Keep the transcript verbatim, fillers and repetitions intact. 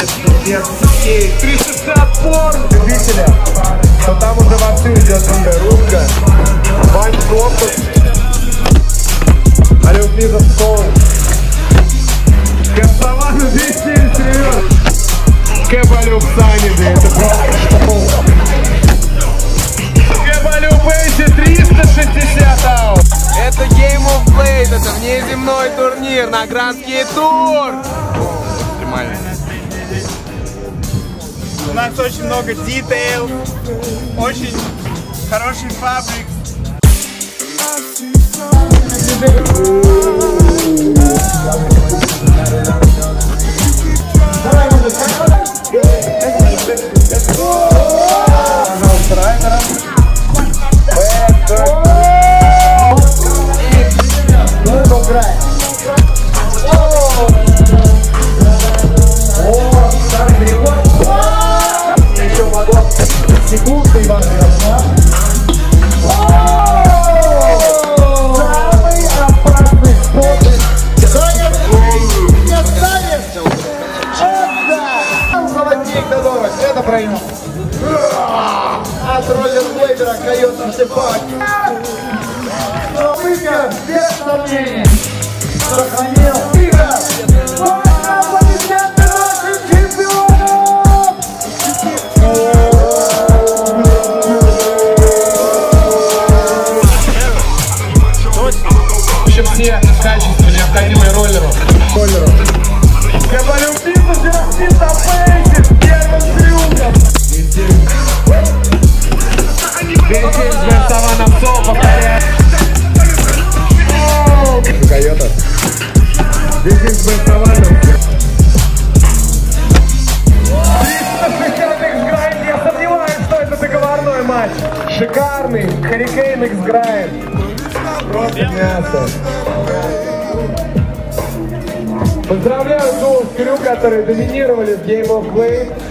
триста шестьдесят фор любителя, то там уже вовсю идет русская. Вань Кропов, Алюфизов Соул. Капсавана двести серьезно. Кэбалюк Саниды, это просто шоу. Кэбалюк Бейси триста шестьдесят ау. Это Game of Blade, это внеземной турнир на Грандский тур. Нормально. У нас очень много деталей, очень хороший фабрик. Секунды, Иван Ярослав. Самый опасный спот. Саня, не останешь? Да! Золотник Додоров, это пройдет. От роллерблейдера койот артефакт. Но выиграл без сомнений. Сохранил игра. Аплодисменты нашим чемпионам! Все качества, необходимые роллеру. Роллеру. Кэбалюк Бизнес, Джерастин Бейси с первым трюком. Бенчейн с Бенсаваном Сол повторяет. Койота. Бенчейн с Бенсаваном. триста шестьдесят X-Grind, я сомневаюсь, что это договорной матч. Шикарный Hurricane X-Grind. Просто мясо. Поздравляю двух крю, которые доминировали в Game of Blade.